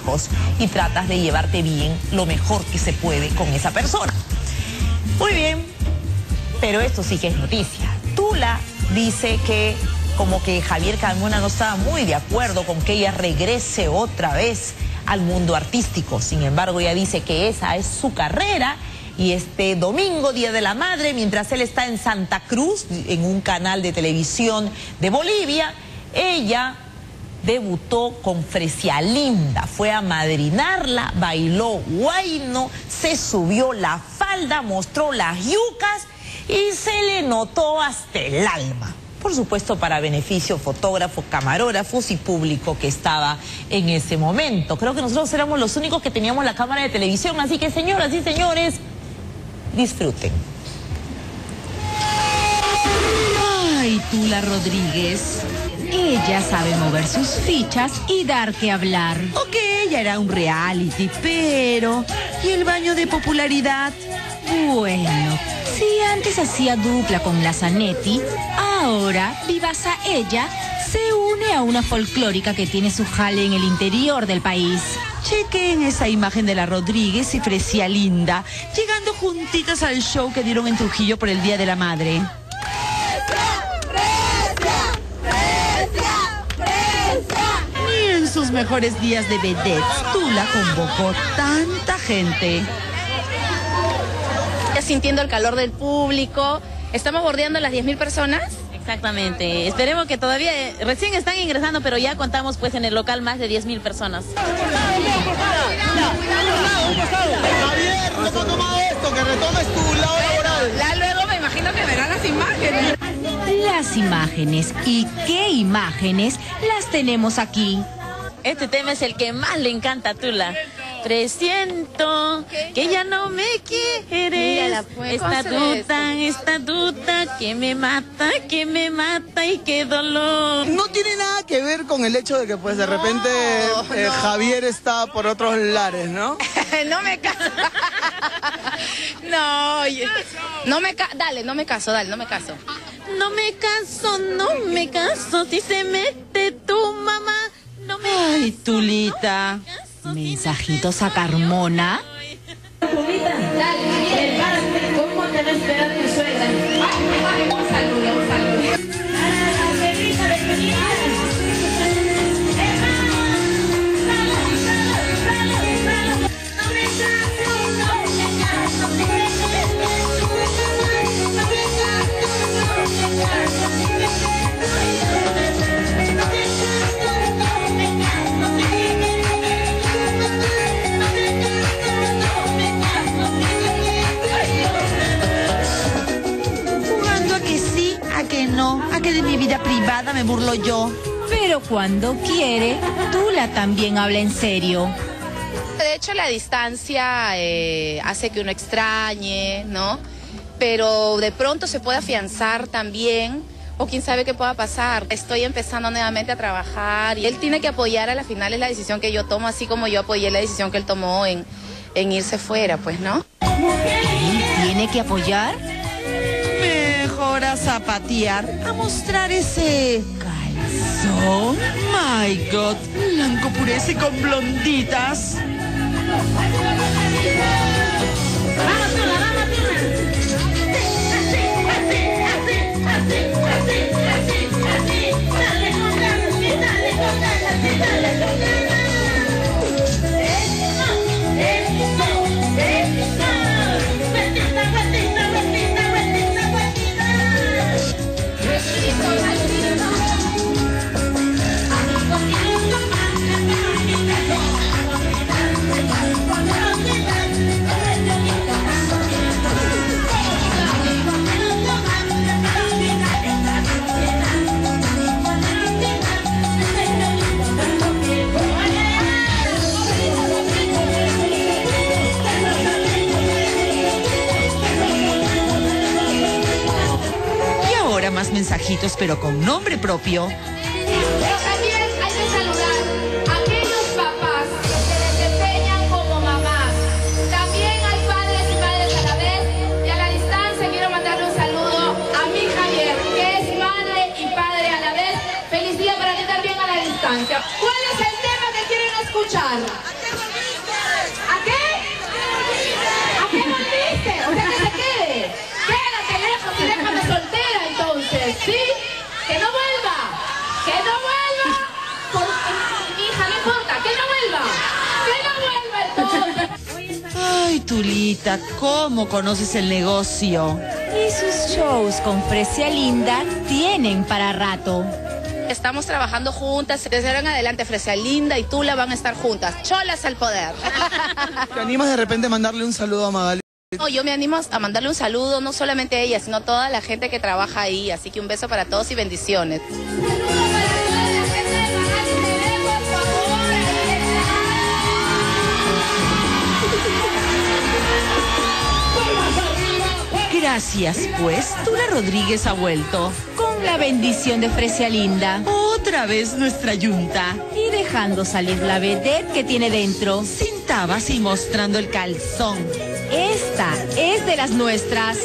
hijos y tratas de llevarte bien lo mejor que se puede con esa persona. Muy bien, pero esto sí que es noticia. Tula dice que como que Javier Carmona no estaba muy de acuerdo con que ella regrese otra vez al mundo artístico. Sin embargo, ella dice que esa es su carrera. Y este domingo, Día de la Madre, mientras él está en Santa Cruz, en un canal de televisión de Bolivia, ella debutó con Fresialinda. Fue a madrinarla, bailó huayno, se subió la falda, mostró las yucas y se le notó hasta el alma. Por supuesto, para beneficio fotógrafos, camarógrafos y público que estaba en ese momento. Creo que nosotros éramos los únicos que teníamos la cámara de televisión, así que señoras y señores, disfruten. Ay, Tula Rodríguez. Ella sabe mover sus fichas y dar que hablar. Ok, ya era un reality, pero... ¿y el baño de popularidad? Bueno, si antes hacía dupla con la Zanetti, ahora Vivasa ella se une a una folclórica que tiene su jale en el interior del país. Chequen esa imagen de la Rodríguez y Fresialinda, llegando juntitas al show que dieron en Trujillo por el Día de la Madre. Ni en sus mejores días de vedettes, Tula convocó tanta gente. Ya sintiendo el calor del público, estamos bordeando las 10.000 personas. Exactamente, esperemos que todavía, recién están ingresando, pero ya contamos pues en el local más de 10.000 personas. Javier, ¿cómo ha tomado esto? Que retomes tu lado laboral. Ya luego me imagino que verán las imágenes. Las imágenes, ¿y qué imágenes las tenemos aquí? Este tema es el que más le encanta a Tula. Presiento que ya no me quieres. Esta duda que me mata y qué dolor. No tiene nada que ver con el hecho de que pues de repente Javier está por otros lares, ¿no? No me caso. Dale, no me caso. No me caso, si se mete tu mamá. Ay, Tulita. ¿Mensajitos a Carmona? ¿Cómo te va a esperar tu suegra? Un saludo. No, a que de mi vida privada me burlo yo. Pero cuando quiere, Tula también habla en serio. De hecho, la distancia hace que uno extrañe, ¿no? Pero de pronto se puede afianzar también, o quién sabe qué pueda pasar. Estoy empezando nuevamente a trabajar y él tiene que apoyar a la final es la decisión que yo tomo, así como yo apoyé la decisión que él tomó en irse fuera, pues, ¿no? ¿Él tiene que apoyar? Mejor a zapatear, a mostrar ese calzón. My God, blanco purece con blonditas. Más mensajitos, pero con nombre propio. Pero también hay que saludar a aquellos papás que se desempeñan como mamás. También hay padres y madres a la vez. Y a la distancia quiero mandarle un saludo a mi Javier, que es madre y padre a la vez. Feliz día para ti también a la distancia. ¿Cuál es el tema que quieren escuchar? ¿Sí? ¡Que no vuelva! ¡Que no vuelva! Mi hija, no importa, ¡que no vuelva! ¡Que no vuelva entonces! Ay, Tulita, ¿cómo conoces el negocio? Y sus shows con Fresia Linda tienen para rato. Estamos trabajando juntas. Desde ahora en adelante, Fresia Linda y Tula van a estar juntas. Cholas al poder. ¿Te animas de repente a mandarle un saludo a Magali? No, yo me animo a mandarle un saludo, no solamente a ella, sino a toda la gente que trabaja ahí. Así que un beso para todos y bendiciones. Gracias, pues, Tula Rodríguez ha vuelto. Con la bendición de Fresia Linda. Otra vez nuestra yunta. Y dejando salir la vedette que tiene dentro. Sin tabas y mostrando el calzón. Esta es de las nuestras.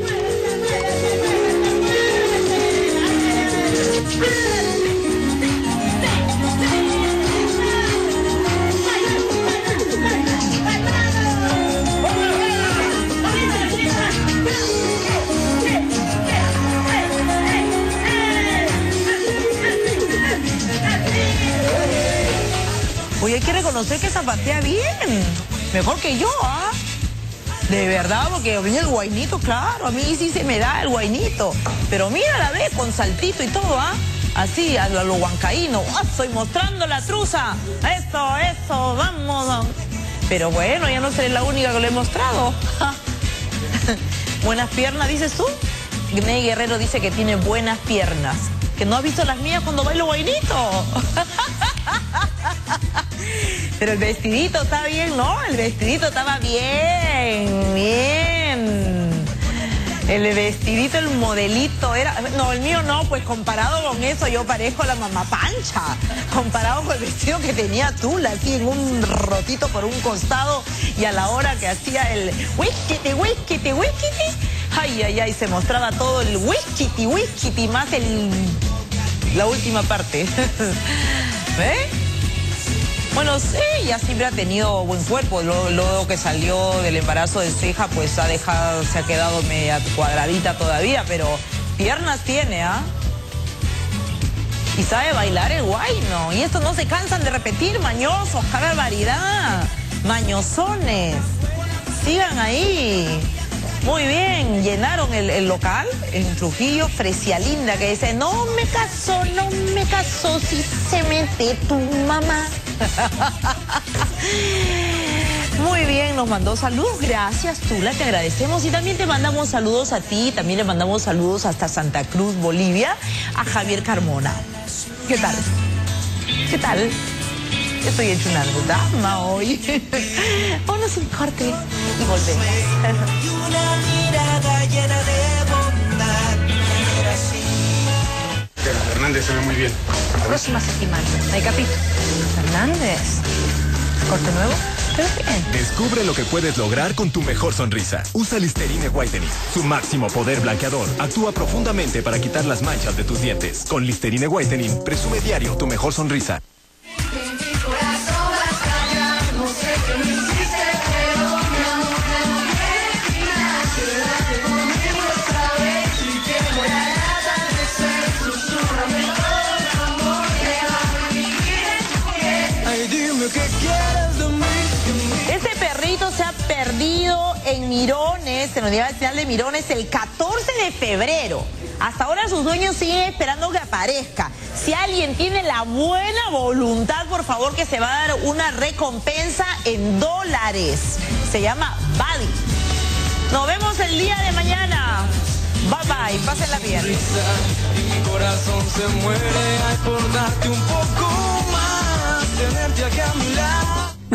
Oye, hay que reconocer que zapatea bien. Mejor que yo, ¿ah? De verdad, porque a mí el guainito, claro, a mí sí se me da el guainito. Pero mira, la ve con saltito y todo, ¿ah? Así, a lo huancaíno. ¡Ah, estoy mostrando la truza! Eso, vamos. Pero bueno, ya no seré la única que lo he mostrado. Buenas piernas, dices tú. Ney Guerrero dice que tiene buenas piernas. Que no ha visto las mías cuando bailo guainito. Pero el vestidito está bien, ¿no? El vestidito estaba bien, bien. El vestidito, el modelito era... No, el mío no, pues comparado con eso yo parezco la mamá Pancha. Comparado con el vestido que tenía Tula, así en un rotito por un costado. Y a la hora que hacía el whiskity, ay, se mostraba todo el whiskity, más la última parte. ¿Ves? Bueno, sí, ella siempre ha tenido buen cuerpo. Luego que salió del embarazo de Ceja, pues se ha quedado media cuadradita todavía, pero piernas tiene, ¿ah? Y sabe bailar el guayno. Y esto no se cansan de repetir, mañosos, qué barbaridad. Mañosones. Sigan ahí. Muy bien, llenaron el local en Trujillo. Fresia Linda que dice, no me casó, si se mete tu mamá. Muy bien, nos mandó saludos, gracias Tula, te agradecemos y también te mandamos saludos a ti, también le mandamos saludos hasta Santa Cruz, Bolivia, a Javier Carmona. ¿Qué tal? ¿Qué tal? Estoy hecho una dama hoy. Vámonos un corte y volvemos. Una mirada llena de bondad. Hernández se ve muy bien. Próxima semana. Hay capítulo. Fernández. ¿Corte nuevo? Pero bien. Descubre lo que puedes lograr con tu mejor sonrisa. Usa Listerine Whitening. Su máximo poder blanqueador actúa profundamente para quitar las manchas de tus dientes. Con Listerine Whitening, presume diario tu mejor sonrisa. Este perrito se ha perdido en Mirones, en la Universidad Nacional de Mirones, el 14 de febrero. Hasta ahora sus dueños siguen esperando que aparezca. Si alguien tiene la buena voluntad, por favor, que se va a dar una recompensa en $. Se llama Buddy. Nos vemos el día de mañana. Bye bye, pásenla bien. Mi corazón se muere por darte un poco más, tenerte aquí a mi lado.